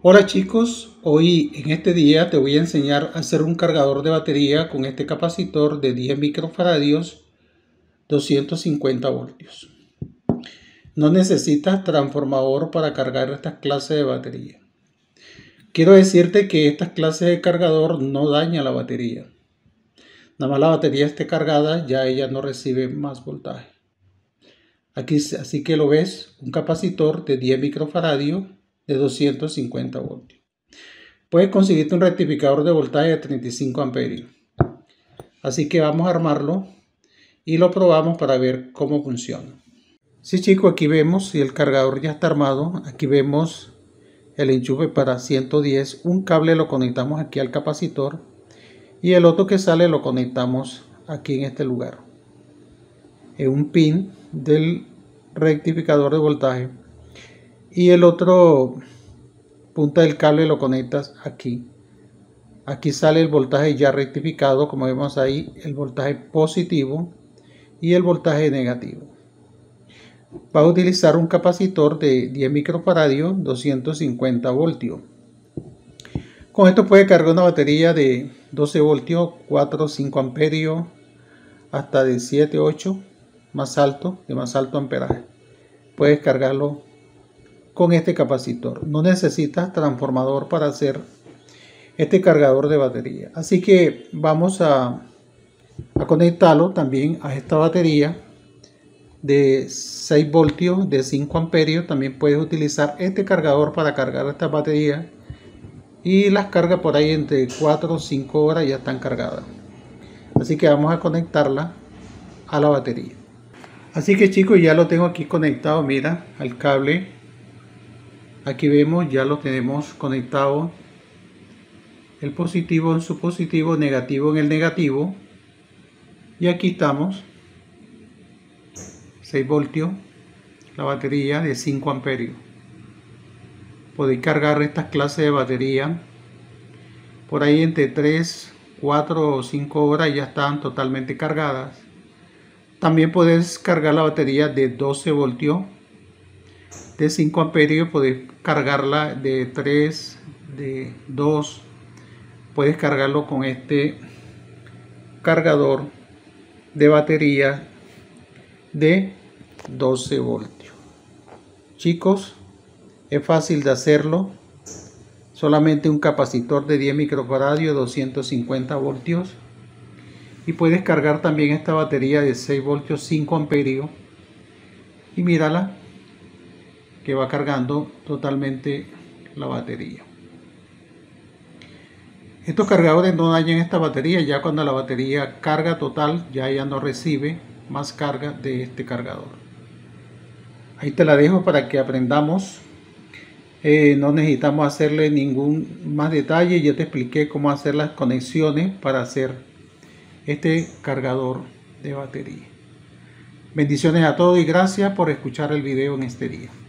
Hola chicos, hoy en este día te voy a enseñar a hacer un cargador de batería con este capacitor de 10 microfaradios 250 voltios. No necesitas transformador para cargar estas clases de batería. Quiero decirte que estas clases de cargador no dañan la batería. Nada más la batería esté cargada, ya ella no recibe más voltaje. Aquí, así que lo ves, un capacitor de 10 microfaradios de 250 voltios. Puedes conseguirte un rectificador de voltaje de 35 amperios. Así que vamos a armarlo y lo probamos para ver cómo funciona. Sí chicos, aquí vemos si el cargador ya está armado. Aquí vemos el enchufe para 110. Un cable lo conectamos aquí al capacitor y el otro que sale lo conectamos aquí en este lugar. En un pin del rectificador de voltaje y el otro punta del cable lo conectas aquí. Aquí sale el voltaje ya rectificado, como vemos ahí, el voltaje positivo y el voltaje negativo. Va a utilizar un capacitor de 10 microfaradios, 250 voltios. Con esto puede cargar una batería de 12 voltios, 4 o 5 amperios, hasta de 7, 8, de más alto amperaje. Puedes cargarlo con este capacitor. No necesitas transformador para hacer este cargador de batería. Así que vamos a conectarlo también a esta batería de 6 voltios de 5 amperios. También puedes utilizar este cargador para cargar esta batería y las cargas por ahí entre 4 o 5 horas ya están cargadas. Así que vamos a conectarla a la batería. Así que chicos, ya lo tengo aquí conectado, mira, al cable. Aquí vemos, ya lo tenemos conectado. El positivo en su positivo, negativo en el negativo. Y aquí estamos. 6 voltios. La batería de 5 amperios. Podéis cargar estas clases de batería. Por ahí entre 3, 4 o 5 horas ya están totalmente cargadas. También puedes cargar la batería de 12 voltios. De 5 amperios podéis cargarla de 3, de 2. Puedes cargarlo con este cargador de batería de 12 voltios. Chicos, es fácil de hacerlo. Solamente un capacitor de 10 microfaradios, 250 voltios. Y puedes cargar también esta batería de 6 voltios, 5 amperios. Y mírala, que va cargando totalmente la batería. Estos cargadores no dañan esta batería. Ya cuando la batería carga total, ya no recibe más carga de este cargador. Ahí te la dejo para que aprendamos. No necesitamos hacerle ningún más detalle. Ya te expliqué cómo hacer las conexiones para hacer este cargador de batería. Bendiciones a todos y gracias por escuchar el video en este día.